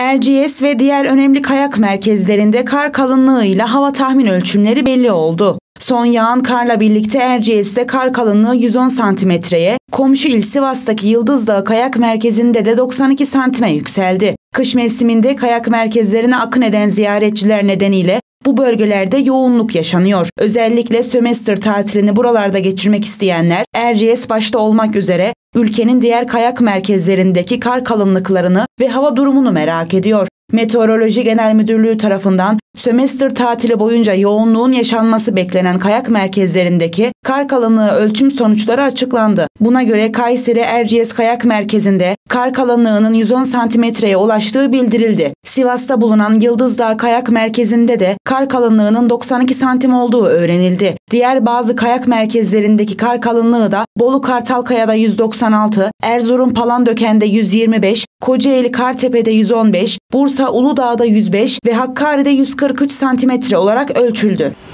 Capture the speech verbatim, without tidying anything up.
Erciyes ve diğer önemli kayak merkezlerinde kar kalınlığıyla hava tahmin ölçümleri belli oldu. Son yağan karla birlikte Erciyes'te kar kalınlığı yüz on santimetreye, komşu il Sivas'taki Yıldız Dağı Kayak Merkezi'nde de doksan iki santime yükseldi. Kış mevsiminde kayak merkezlerine akın eden ziyaretçiler nedeniyle bu bölgelerde yoğunluk yaşanıyor. Özellikle sömestr tatilini buralarda geçirmek isteyenler Erciyes başta olmak üzere ülkenin diğer kayak merkezlerindeki kar kalınlıklarını ve hava durumunu merak ediyor. Meteoroloji Genel Müdürlüğü tarafından sömestr tatili boyunca yoğunluğun yaşanması beklenen kayak merkezlerindeki kar kalınlığı ölçüm sonuçları açıklandı. Buna göre Kayseri Erciyes Kayak Merkezi'nde kar kalınlığının yüz on santimetreye ulaştığı bildirildi. Sivas'ta bulunan Yıldız Dağı Kayak Merkezi'nde de kar kalınlığının doksan iki santim olduğu öğrenildi. Diğer bazı kayak merkezlerindeki kar kalınlığı da Bolu Kartalkaya'da yüz doksan altı, Erzurum Palandöken'de yüz yirmi beş, Kocaeli Kartepe'de yüz on beş, Bursa Uludağ'da yüz beş ve Hakkari'de yüz kırk üç santimetre olarak ölçüldü.